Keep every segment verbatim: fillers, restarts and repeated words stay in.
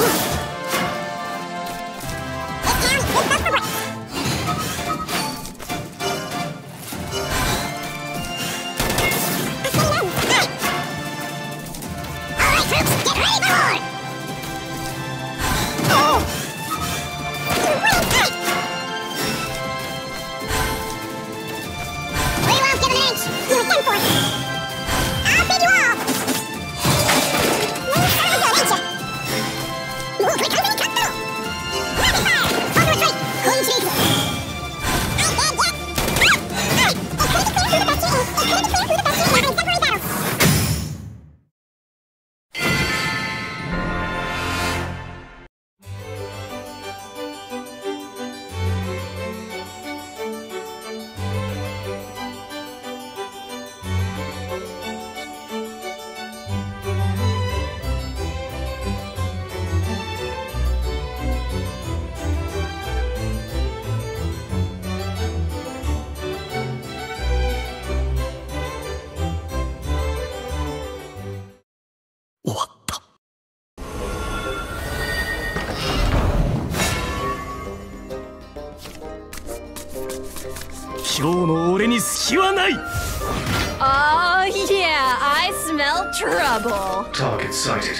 Oh, yeah, I smell trouble. Target sighted.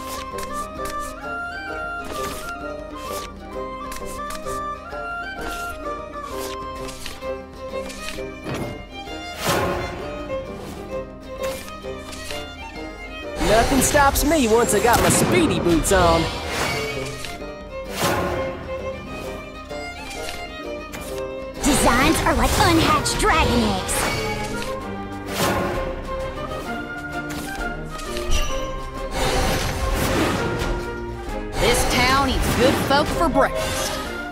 Nothing stops me once I got my speedy boots on. Designs are like unhatched dragon eggs. This town eats good folk for breakfast.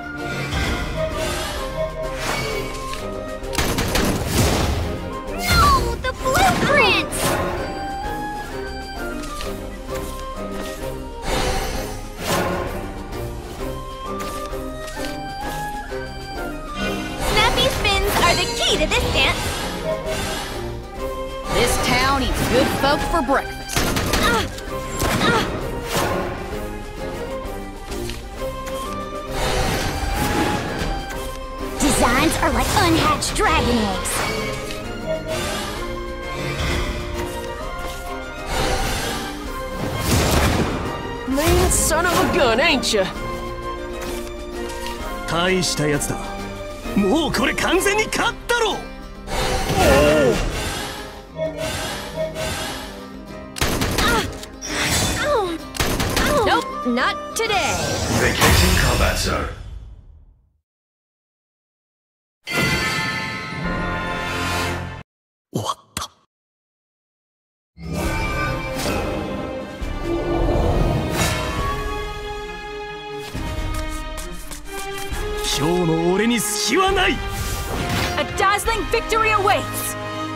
No, the blueprints! Snappy spins are the key to this dance. This town eats good folk for breakfast. Uh, uh. Designs are like unhatched dragon eggs. Mean son of a gun, ain't ya? 大したやつだ。もうこれ完全に勝ったろ。 Nope, not today. Vacating combat zone. 終わった。今日の俺に隙はない。 A dazzling victory awaits.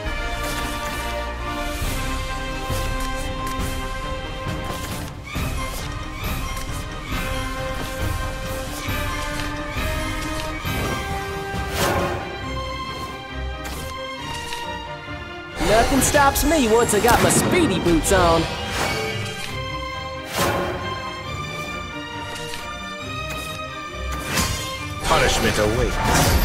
Nothing stops me once I got my speedy boots on. Punishment awaits.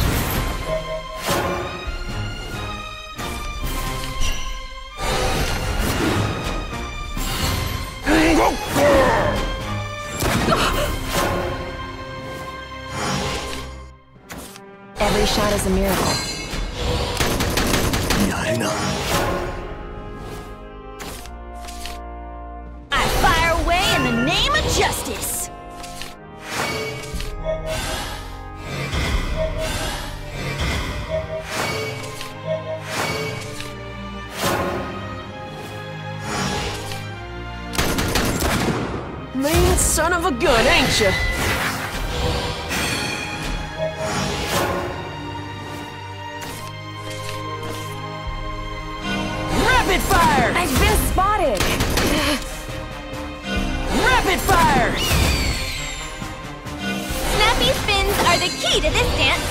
Every shot is a miracle. やるな。 I fire away in the name of justice. Mean son of a gun, ain't ya? Rapid fire! I've been spotted. Rapid fire! Snappy spins are the key to this dance.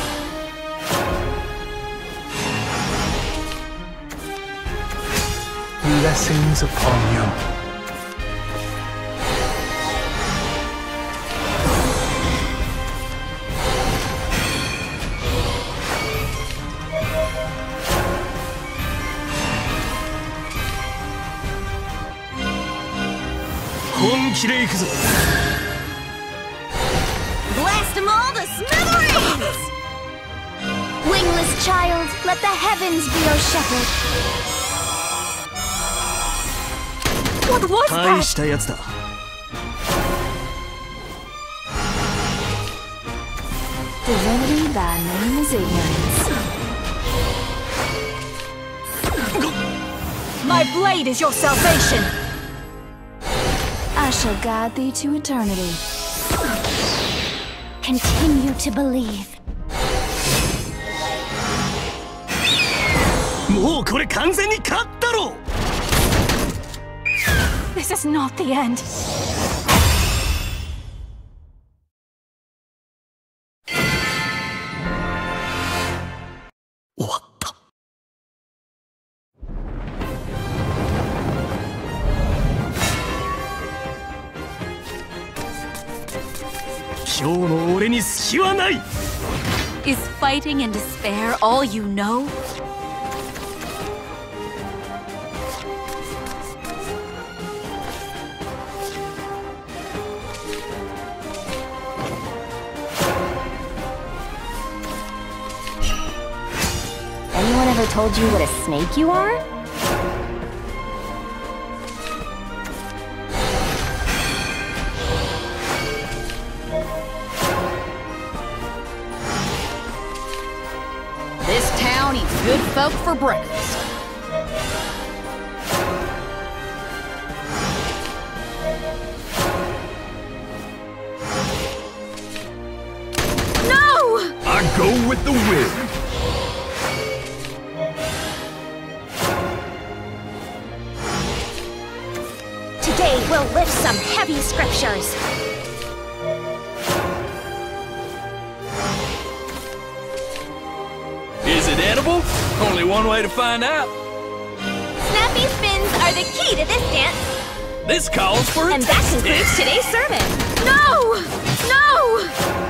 Blessings upon you. 気で行くぞ。 Blast them all to smithereens! Wingless child, let the heavens be your shepherd. What was 大 that? したやつだ。 Divinity by name is ignorance. My blade is your salvation! I shall guide thee to eternity. Continue to believe. もうこれ完全に勝ったろ。 This is not the end. 終わった。今日の俺に隙はない。 Is fighting and despair all you know? Anyone ever told you what a snake you are? This town eats good folk for breakfast. No! I go with the wind. Today we'll lift some heavy scriptures. Is it edible? Only one way to find out. Snappy spins are the key to this dance. This calls for a And that taste concludes test. today's sermon. No! No!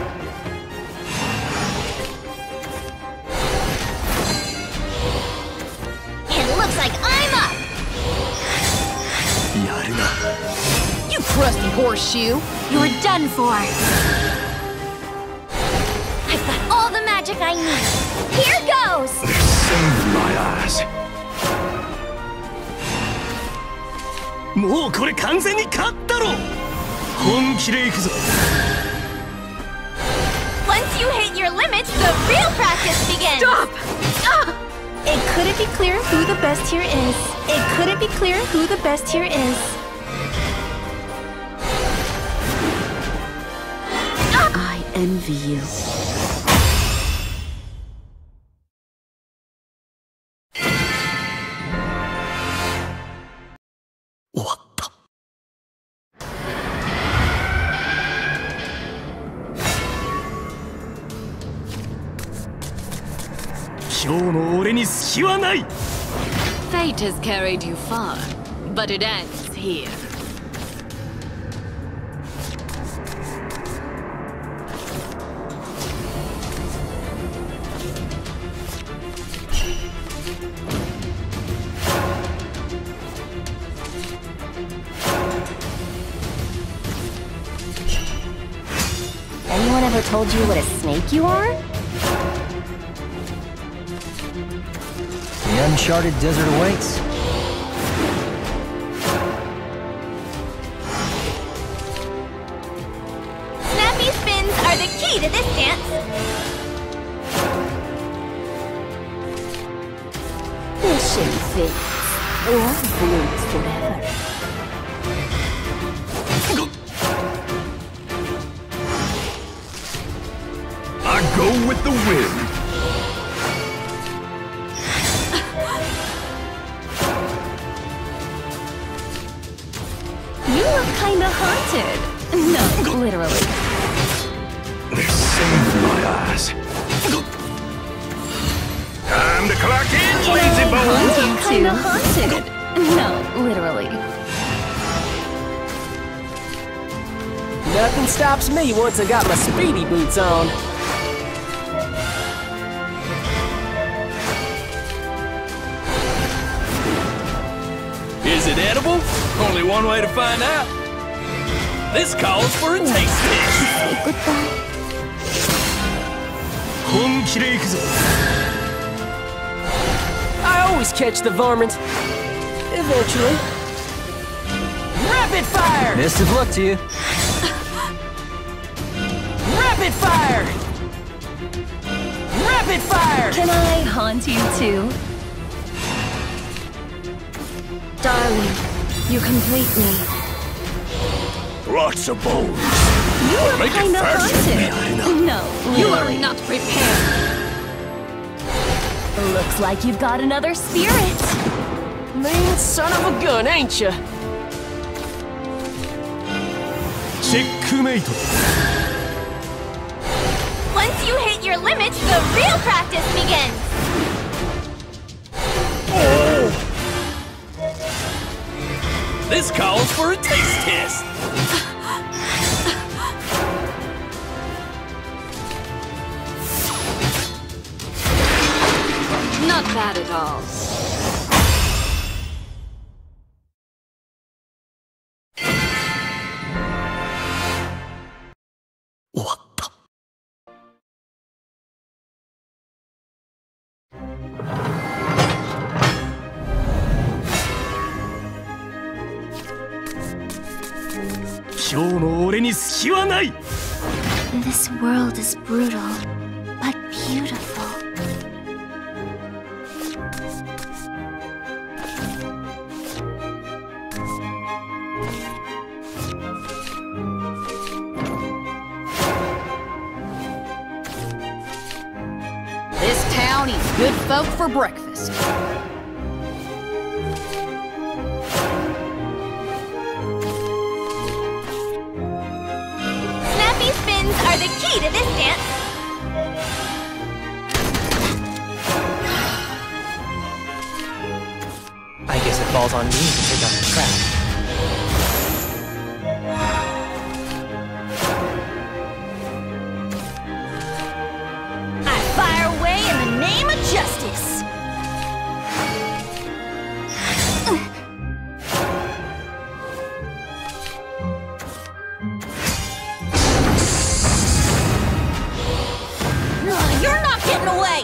It looks like I'm up. やるな。 You crusty horseshoe! You're done for. I've got all the magic I need. Here goes. Save my eyes. もうこれ完全に勝ったろ。本気で行くぞ。 Once you hit your limits, the real practice begins. Stop! It couldn't be clear who the best here is. It couldn't be clear who the best here is. I envy you. 終わった。今日の俺に隙はない。 Fate has carried you far, but it ends here. Anyone ever told you what a snake you are? The uncharted desert awaits. Snappy spins are the key to this dance. Wishing fits or blooms forever. I go with the wind. You look kinda haunted. No, literally. Save my eyes. Time to clock in, lazy bones. You kinda haunted. No, literally. Nothing stops me once I got my speedy boots on. Is it edible? Only one way to find out. This calls for a taste test. 本気で行くぞ I always catch the varmint. Eventually. Rapid fire! Best of luck to you. Rapid fire! Rapid fire! Can I haunt you too? Darling, you complete me. Lots of bones. You were Make it kind of faster. haunted. No, You are really. not prepared. Looks like you've got another spirit. Mean son of a gun, ain't ya? チェックメイト Once you hit your limit, the real practice begins. This calls for a taste test. Not bad at all. This world is brutal, but beautiful. This town eats good folk for breakfast. Snappy spins are the key to this dance. I guess it falls on me to pick up the track. I fire away in the name of justice. Ugh, you're not getting away.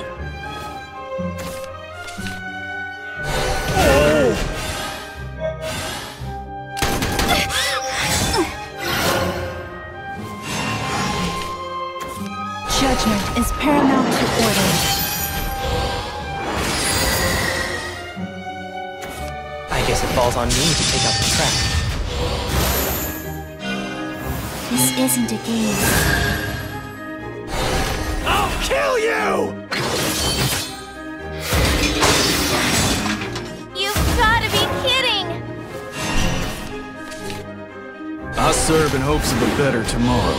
Judgment is paramount to order. I guess it falls on me to pick up the track. This isn't a game. I'll kill you! You've gotta be kidding! I serve in hopes of a better tomorrow.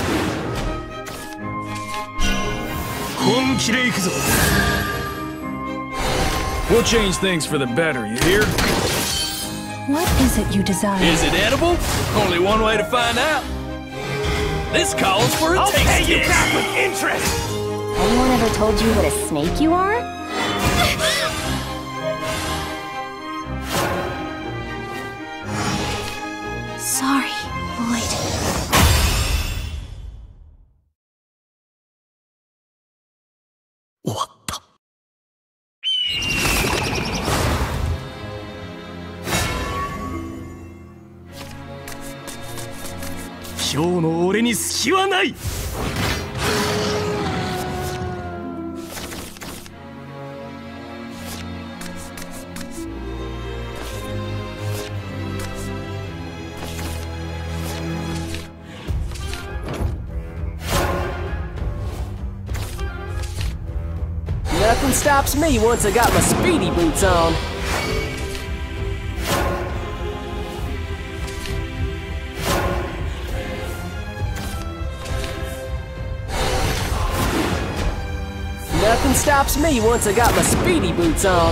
本気で行くぞ We'll change things for the better, you hear? What is it you desire? Is it edible? Only one way to find out. This calls for a taste test. You back with interest. Anyone ever told you what a snake you are? Sorry, Lloyd. What the? 今日の俺に隙はない Nothing stops me once I got my speedy boots on. Nothing stops me once I got my speedy boots on.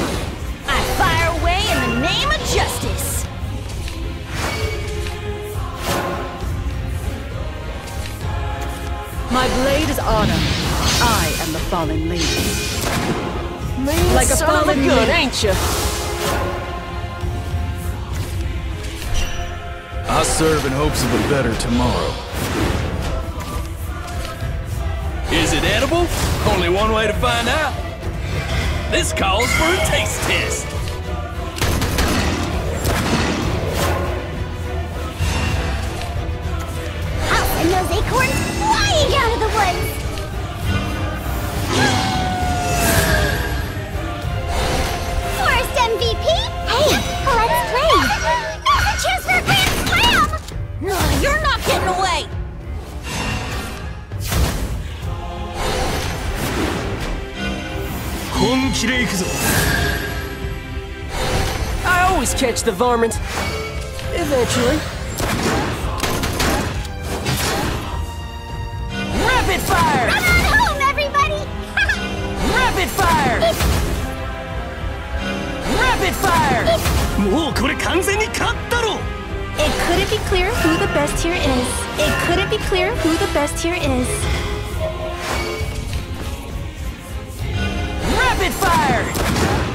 I fire away in the name of justice. My blade is honor. I am the fallen lady. Man, Like a son of a fallen gun, leaf. ain't you? I serve in hopes of a better tomorrow. Is it edible? Only one way to find out. This calls for a taste test. I'll send those acorns flying out of the woods! Forest M V P? Hey, let's play! Now's a chance for a grand slam! No, you're not getting away! I always catch the varmint. Eventually. Rapid fire! Run on home, everybody! Rapid fire! Rapid fire! もうこれ完全に勝ったろ It couldn't be clear who the best here is. It couldn't be clear who the best here is. Rapid fire!